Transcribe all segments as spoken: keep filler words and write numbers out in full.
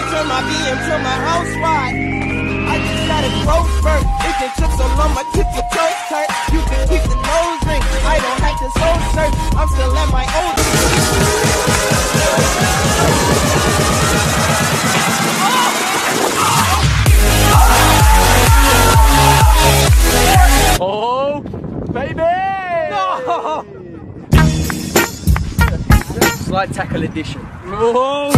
turn my B M to my house ride. I just got a growth spurt. It just took so long, my tip your toes hurt. You can keep the nose ring. I don't have to soul search. I'm still at my old. Oh, baby! No! Slide tackle edition. Oh!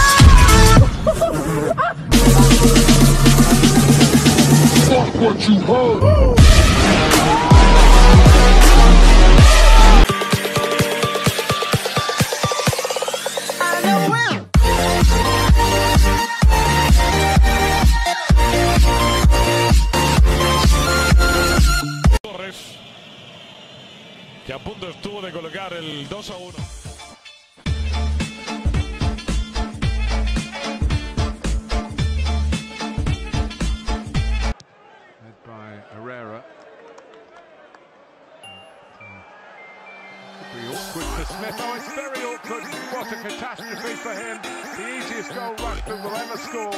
Fuck what you heard! Que a punto estuvo de colocar el dos a uno. Led by Herrera. Could be awkward for Smith. Oh, it's very awkward. What a catastrophe for him. The easiest goal Rushden will ever score.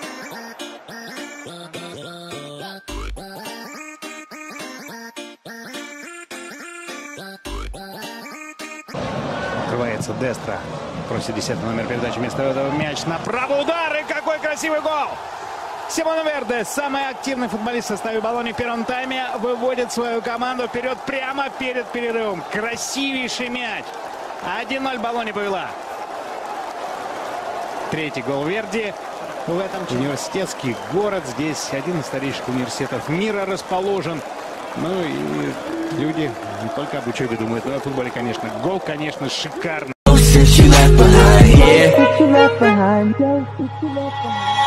Открывается Дестро. Просит десятый номер передачи. Вместо этого мяч направо. Удар! И какой красивый гол! Симон Верде, самый активный футболист в составе Болоньи в первом тайме, выводит свою команду вперед прямо перед перерывом. Красивейший мяч. один ноль Болонья повела. Третий гол Верди. В этом университетский город. Здесь один из старейших университетов мира расположен. Ну и люди не только об учебе думают, но и о футболе, конечно. Гол, конечно, шикарный.